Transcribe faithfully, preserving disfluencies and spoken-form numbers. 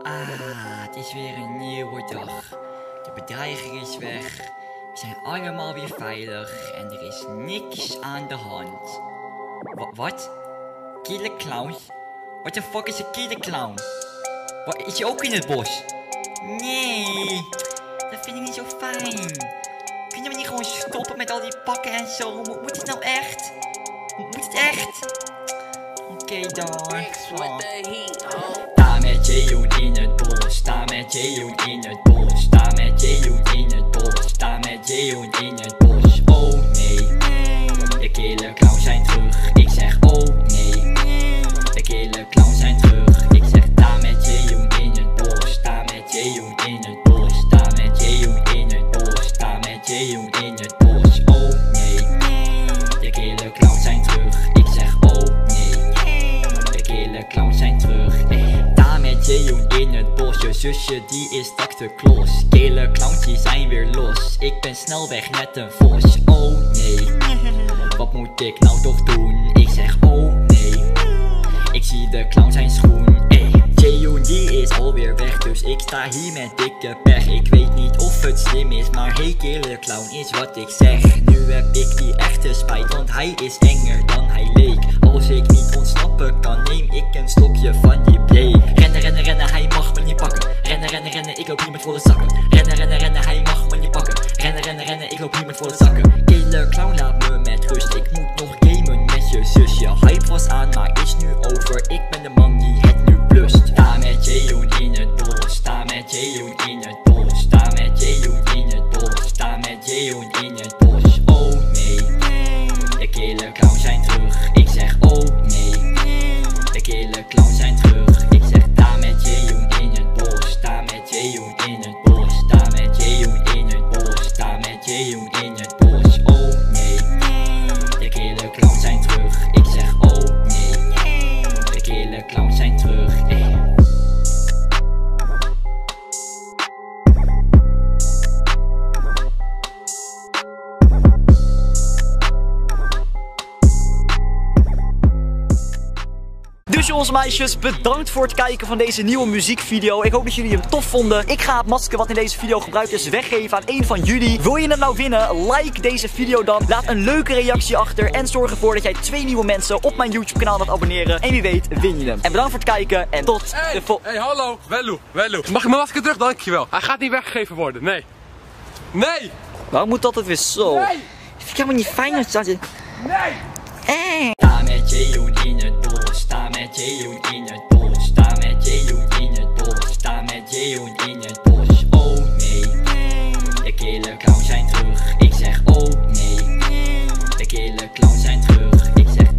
Ah, het is weer een nieuwe dag. De bedreiger is weg. We zijn allemaal weer veilig en er is niks aan de hand. Wa wat? Killer clowns? What the fuck is een killer clown? Wat, is hij ook in het bos? Nee, dat vind ik niet zo fijn. Kunnen we niet gewoon stoppen met al die pakken en zo? Mo moet het nou echt? Moet het echt? Oké okay, dan. Oh. Sta met Jeroen in het bos, sta met Jeroen in het bos, sta met Jeroen in het bos, sta met Jeroen in het bos. Oh nee, de killer clowns zijn terug. Ik zeg oh nee, de killer clowns zijn terug. Ik zeg sta met Jeroen in het bos, sta met Jeroen in het bos, sta met Jeroen in het bos, sta met Jeroen in het bos. Oh nee, de killer clowns zijn terug. Ik zeg oh nee, de killer clowns zijn terug. Sta met Jeroen in het bos, je zusje die is dokter Klos. Killer clowns die zijn weer los. Ik ben snel weg net een vos. Oh nee, wat moet ik nou toch doen? Ik zeg oh nee, ik zie de clown zijn schoen. Ey, Jeroen die is alweer weg, dus ik sta hier met dikke pech. Ik weet niet of het slim is, maar hey killer clown is wat ik zeg. Nu heb ik die echte spijt, want hij is enger dan hij leek. Als ik niet ontsnappen kan, neem ik een slokje van die bleek. Rennen, rennen, rennen, hij mag me niet pakken. Rennen, rennen, rennen, ik loop hier met volle zakken. Rennen, rennen, rennen, hij mag me niet pakken. Rennen, rennen, rennen, ik loop hier met volle zakken. Killer clown laat me met rust, ik moet nog gamen met je zusje. Hype was aan, maar is nu over, ik ben de man die het nu blust. Sta met Jeroen in het bos, sta met Jeroen in het bos, sta met Jeroen in het bos, sta met Jeroen in het bos. Oh nee, de killer clowns zijn terug. Ik zeg oh nee, de killer clowns zijn terug. Ik zeg sta met Jeroen in het bos, sta met Jeroen in het bos, sta met Jeroen in het bos, sta met Jeroen in het bos. Oh nee, de killer clowns zijn terug. Ik zeg oh nee, de killer clowns zijn terug. Ey. Dus jongens en meisjes, bedankt voor het kijken van deze nieuwe muziekvideo. Ik hoop dat jullie hem tof vonden. Ik ga het masker wat in deze video gebruikt is weggeven aan een van jullie. Wil je hem nou winnen? Like deze video dan. Laat een leuke reactie achter. En zorg ervoor dat jij twee nieuwe mensen op mijn YouTube kanaal laat abonneren. En wie weet win je hem. En bedankt voor het kijken en tot hey, de volgende. Hey, hallo. Wello, Wello. Mag ik mijn masker terug? Dankjewel. Hij gaat niet weggegeven worden. Nee. Nee. Waarom moet dat altijd weer zo? Nee. Vind ik helemaal niet fijn als dat je... Nee. Eh. Sta met Jeroen in het bos, sta met Jeroen in het bos, sta met Jeroen in het bos, sta met Jeroen in het bos. Oh nee, de killer clowns zijn terug. Ik zeg oh nee, de killer clowns zijn terug. Ik zeg